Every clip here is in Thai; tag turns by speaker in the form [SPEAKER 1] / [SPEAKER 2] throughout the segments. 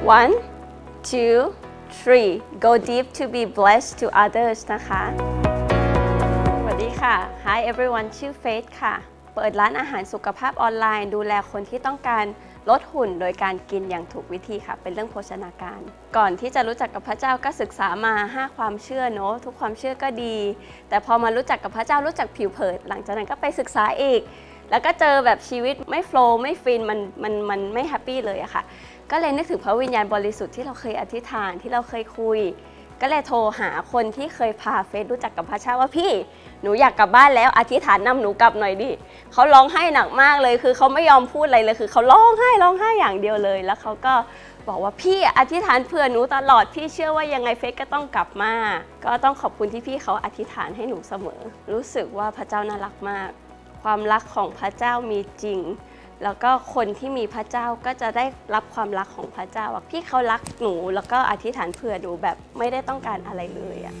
[SPEAKER 1] one two three go deep to be blessed to others นะคะสวัสดีค่ะ Hi everyone ชื่อเฟธค่ะเปิดร้านอาหารสุขภาพออนไลน์ดูแลคนที่ต้องการลดหุ่นโดยการกินอย่างถูกวิธีค่ะเป็นเรื่องโภชนาการก่อนที่จะรู้จักกับพระเจ้าก็ศึกษามา5ความเชื่อเนอะทุกความเชื่อก็ดีแต่พอมารู้จักกับพระเจ้ารู้จักผิวเผินหลังจากนั้นก็ไปศึกษาอีกแล้วก็เจอแบบชีวิตไม่โฟลว์ไม่ฟินมันไม่แฮปปี้เลยอะค่ะก็เลยนึกถึงพระวิญญาณบริสุทธิ์ที่เราเคยอธิษฐานที่เราเคยคุยก็เลยโทรหาคนที่เคยพาเฟซรู้จักกับพระเจ้าว่าพี่หนูอยากกลับบ้านแล้วอธิษฐานนำหนูกลับหน่อยดิเขาร้องไห้หนักมากเลยคือเขาไม่ยอมพูดอะไรเลยคือเขาร้องไห้อย่างเดียวเลยแล้วเขาก็บอกว่าพี่อธิษฐานเผื่อหนูตลอดพี่เชื่อว่ายังไงเฟซก็ต้องกลับมาก็ต้องขอบคุณที่พี่เขาอธิษฐานให้หนูเสมอรู้สึกว่าพระเจ้าน่ารักมากความรักของพระเจ้ามีจริงแล้วก็คนที่มีพระเจ้าก็จะได้รับความรักของพระเจ้าพี่เขารักหนูแล้วก็อธิษฐานเผื่อหนูแบบไม่ได้ต้องการอะไรเลยอะ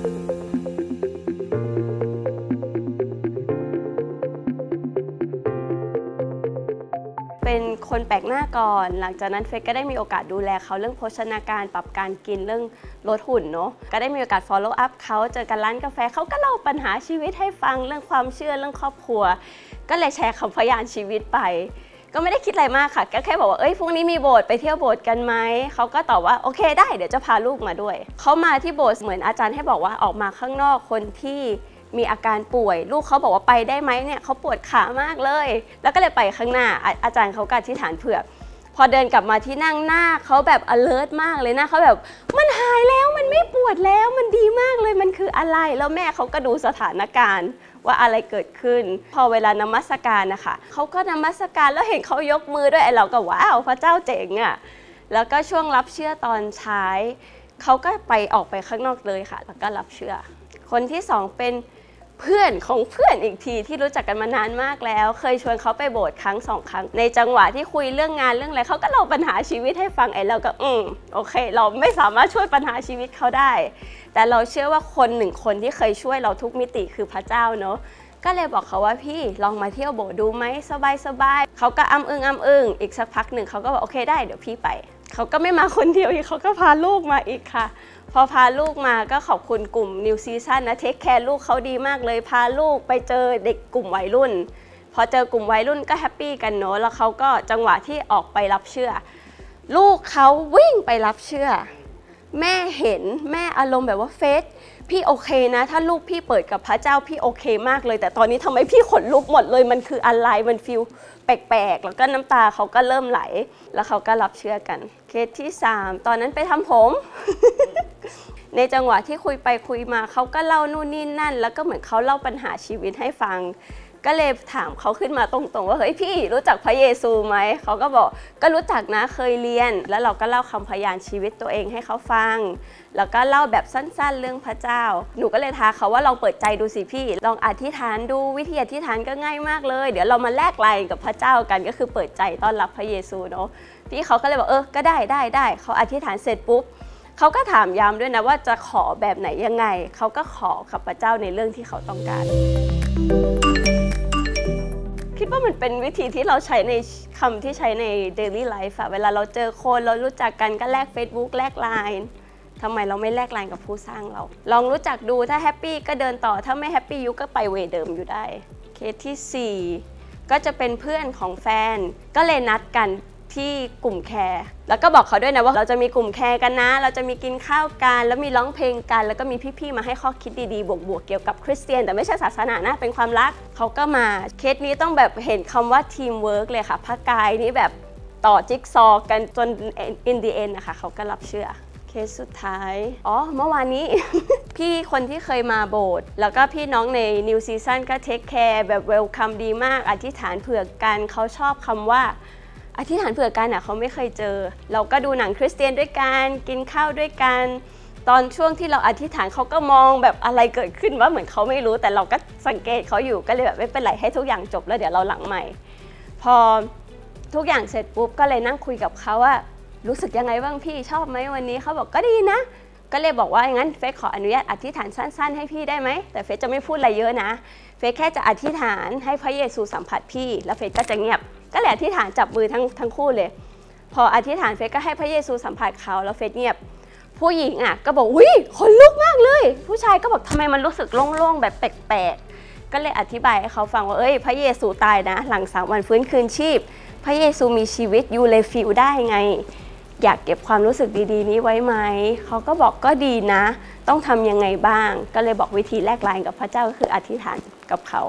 [SPEAKER 1] เป็นคนแปลกหน้าก่อนหลังจากนั้นเฟซก็ได้มีโอกาสดูแลเขาเรื่องโภชนาการปรับการกินเรื่องลดหุ่นเนาะก็ได้มีโอกาส follow up เขาเจอกันร้านกาแฟเขาก็เล่าปัญหาชีวิตให้ฟังเรื่องความเชื่อเรื่องครอบครัวก็เลยแชร์คำพยานชีวิตไปก็ไม่ได้คิดอะไรมากค่ะก็แค่บอกว่าพรุ่งนี้มีโบสถ์ไปเที่ยวโบสถ์กันไหมเขาก็ตอบว่าโอเคได้เดี๋ยวจะพาลูกมาด้วยเขามาที่โบสถ์เหมือนอาจารย์ให้บอกว่าออกมาข้างนอกคนที่มีอาการป่วยลูกเขาบอกว่าไปได้ไหมเนี่ยเขาปวดขามากเลยแล้วก็เลยไปข้างหน้าอาจารย์เขาก็อธิษฐานเผื่อพอเดินกลับมาที่นั่งหน้าเขาแบบ alert มากเลยนะเขาแบบมันหายแล้วมันไม่ปวดแล้วมันดีมากเลยมันคืออะไรแล้วแม่เขาก็ดูสถานการณ์ว่าอะไรเกิดขึ้นพอเวลานมัสการนะคะเขาก็นมัสการแล้วเห็นเขายกมือด้วยเราก็ว้าวพระเจ้าเจ๋งอ่ะแล้วก็ช่วงรับเชื่อตอนท้ายเขาก็ออกไปข้างนอกเลยค่ะแล้วก็รับเชื่อคนที่สองเป็นเพื่อนของเพื่อนอีกทีที่รู้จักกันมานานมากแล้วเคยชวนเขาไปโบสถ์ครั้ง2 ครั้งในจังหวะที่คุยเรื่องงานเรื่องอะไรเขาก็เล่าปัญหาชีวิตให้ฟังเราก็โอเคเราไม่สามารถช่วยปัญหาชีวิตเขาได้แต่เราเชื่อว่าคนหนึ่งคนที่เคยช่วยเราทุกมิติคือพระเจ้าเนาะก็เลยบอกเขาว่าพี่ลองมาเที่ยวโบสถ์ดูไหมสบายเขาก็อ้ำอึ้งอีกสักพักหนึ่งเขาก็บอกโอเคได้เดี๋ยวพี่ไปเขาก็ไม่มาคนเดียวอีกเขาก็พาลูกมาอีกค่ะพอพาลูกมาก็ขอบคุณกลุ่ม New Season นะเทคแคร์ลูกเขาดีมากเลยพาลูกไปเจอเด็กกลุ่มวัยรุ่นพอเจอกลุ่มวัยรุ่นก็แฮปปี้กันเนาะแล้วเขาก็จังหวะที่ออกไปรับเชื่อลูกเขาวิ่งไปรับเชื่อแม่เห็นแม่อารมณ์แบบว่าเฟซพี่โอเคนะถ้าลูกพี่เปิดกับพระเจ้าพี่โอเคมากเลยแต่ตอนนี้ทำไมพี่ขนลุกหมดเลยมันคืออะไรมันฟีลแปลกๆแล้วก็น้ำตาเขาก็เริ่มไหลแล้วเขาก็รับเชื่อกันเคสที่3ตอนนั้นไปทำผม ในจังหวะที่คุยไปคุยมาเขาก็เล่านู่นนี่นั่นแล้วก็เหมือนเขาเล่าปัญหาชีวิตให้ฟังก็เลยถามเขาขึ้นมาตรงๆว่าเฮ้ยพี่รู้จักพระเยซูไหมเขาก็บอกก็รู้จักนะเคยเรียนแล้วเราก็เล่าคำพยานชีวิตตัวเองให้เขาฟังแล้วก็เล่าแบบสั้นๆเรื่องพระเจ้าหนูก็เลยท้าเขาว่าลองเปิดใจดูสิพี่ลองอธิษฐานดูวิธีอธิษฐานก็ง่ายมากเลยเดี๋ยวเรามาแลกไลน์กับพระเจ้ากันก็คือเปิดใจต้อนรับพระเยซูเนาะพี่เขาก็เลยบอกก็ได้เขาอธิษฐานเสร็จปุ๊บเขาก็ถามย้ำด้วยนะว่าจะขอแบบไหนยังไงเขาก็ขอกับพระเจ้าในเรื่องที่เขาต้องการคิดว่ามันเป็นวิธีที่เราใช้ในคำที่ใช้ใน daily life เวลาเราเจอคนเรารู้จักกันก็แลก Facebook แลก Line ทำไมเราไม่แลก Line กับผู้สร้างเราลองรู้จักดูถ้าแฮปปี้ก็เดินต่อถ้าไม่แฮปปี้ยุก็ไปเวเดิมอยู่ได้เคสที่4ก็จะเป็นเพื่อนของแฟนก็เลยนัดกันที่กลุ่มแคร์แล้วก็บอกเขาด้วยนะว่าเราจะมีกลุ่มแคร์กันนะเราจะมีกินข้าวกันแล้วมีร้องเพลงกันแล้วก็มีพี่ๆมาให้ข้อคิดดีๆบวกๆเกี่ยวกับคริสเตียนแต่ไม่ใช่ศาสนานะเป็นความรักเขาก็มาเคสนี้ต้องแบบเห็นคำว่าทีมเวิร์กเลยค่ะพระกายนี้แบบต่อจิ๊กซอกันจน in the end นะคะเขาก็รับเชื่อเคสสุดท้ายเมื่อวานนี้ พี่คนที่เคยมาโบสถ์แล้วก็พี่น้องใน New Season ก็เทคแคร์แบบเวลคัมดีมากอธิษฐานเผื่อกันเขาชอบคำว่าอธิษฐานเผื่อกันเขาไม่เคยเจอเราก็ดูหนังคริสเตียนด้วยกันกินข้าวด้วยกันตอนช่วงที่เราอธิษฐานเขาก็มองแบบอะไรเกิดขึ้นว่าเหมือนเขาไม่รู้แต่เราก็สังเกตเขาอยู่ก็เลยแบบไม่เป็นไรให้ทุกอย่างจบแล้วเดี๋ยวเราหลังใหม่พอทุกอย่างเสร็จปุ๊บก็เลยนั่งคุยกับเขาว่ารู้สึกยังไงบ้างพี่ชอบไหมวันนี้เขาบอกก็ดีนะก็เลยบอกว่างั้นเฟซขออนุญาตอธิษฐานสั้นๆให้พี่ได้ไหมแต่เฟซจะไม่พูดอะไรเยอะนะเฟซแค่จะอธิษฐานให้พระเยซูสัมผัสพี่แล้วเฟซก็จะเงียบก็เลยอธิษฐานจับมือทั้งคู่เลยพออธิษฐานเฟซก็ให้พระเยซูสัมผัสเขาแล้วเฟซเงียบผู้หญิงอ่ะก็บอกอุ้ยขนลุกมากเลยผู้ชายก็บอกทำไมมันรู้สึกโล่งๆแบบแปลกๆก็เลยอธิบายให้เขาฟังว่าพระเยซูตายนะหลัง3 วันฟื้นคืนชีพพระเยซูมีชีวิตอยู่เลยฟีลได้ไงอยากเก็บความรู้สึกดีๆนี้ไว้ไหมเขาก็บอกก็ดีนะต้องทำยังไงบ้างก็เลยบอกวิธีแลกไลน์กับพระเจ้าก็คืออธิษฐานกับเขา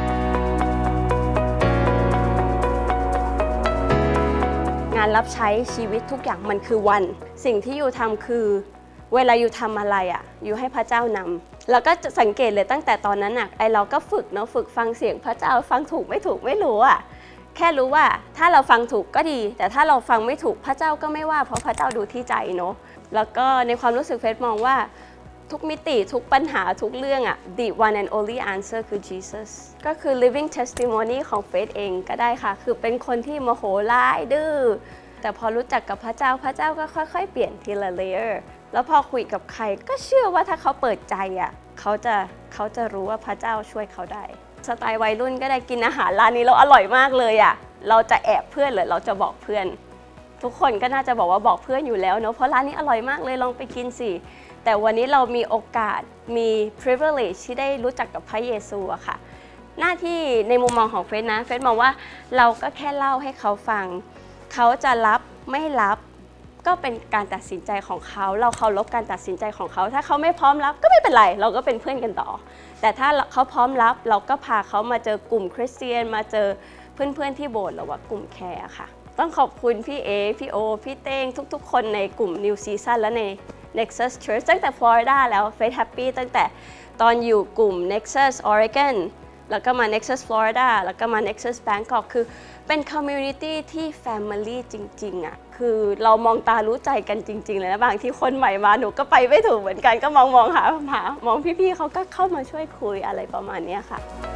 [SPEAKER 1] งานรับใช้ชีวิตทุกอย่างมันคือวันสิ่งที่อยู่ทำคือเวลาอยู่ทำอะไรอยู่ให้พระเจ้านำแล้วก็สังเกตเลยตั้งแต่ตอนนั้นเราก็ฝึกเนาะฝึกฟังเสียงพระเจ้าฟังถูกไม่ถูกไม่รู้แค่รู้ว่าถ้าเราฟังถูกก็ดีแต่ถ้าเราฟังไม่ถูกพระเจ้าก็ไม่ว่าเพราะพระเจ้าดูที่ใจเนาะแล้วก็ในความรู้สึกเฟซมองว่าทุกมิติทุกปัญหาทุกเรื่อง the one and only answer คือ Jesus ก็คือ living testimony ของเฟซเองก็ได้ค่ะคือเป็นคนที่โมโหร้ายดื้อแต่พอรู้จักกับพระเจ้าก็ค่อยๆเปลี่ยนทีละ layer แล้วพอคุยกับใครก็เชื่อว่าถ้าเขาเปิดใจเขาจะรู้ว่าพระเจ้าช่วยเขาได้สไตล์วัยรุ่นก็ได้กินอาหารร้านนี้แล้วอร่อยมากเลยเราจะแอบเพื่อนหรือเราจะบอกเพื่อนทุกคนก็น่าจะบอกว่าบอกเพื่อนอยู่แล้วเนาะเพราะร้านนี้อร่อยมากเลยลองไปกินสิแต่วันนี้เรามีโอกาสมี privilege ที่ได้รู้จักกับพระเยซูค่ะหน้าที่ในมุมมองของเฟซนะเฟซมองว่าเราก็แค่เล่าให้เขาฟังเขาจะรับไม่รับก็เป็นการตัดสินใจของเขาเราเคารพการตัดสินใจของเขาถ้าเขาไม่พร้อมรับก็ไม่เป็นไรเราก็เป็นเพื่อนกันต่อแต่ถ้าเขาพร้อมรับเราก็พาเขามาเจอกลุ่มคริสเตียนมาเจอเพื่อนๆที่โบสถ์หรือว่ากลุ่มแคร์ค่ะต้องขอบคุณพี่เอพี่โอพี่เต้งทุกๆคนในกลุ่ม New Season และใน Nexus Church ตั้งแต่ฟลอริดาแล้วเฟซแฮปปี้ตั้งแต่ตอนอยู่กลุ่ม Nexus Oregon แล้วก็มา Nexus Florida แล้วก็มา Nexus Bangkok คือเป็น community ที่ family จริงๆคือเรามองตารู้ใจกันจริงๆเลยนะบางที่คนใหม่มาหนูก็ไปไม่ถูกเหมือนกันก็มองหามองพี่ๆเขาก็เข้ามาช่วยคุยอะไรประมาณนี้ค่ะ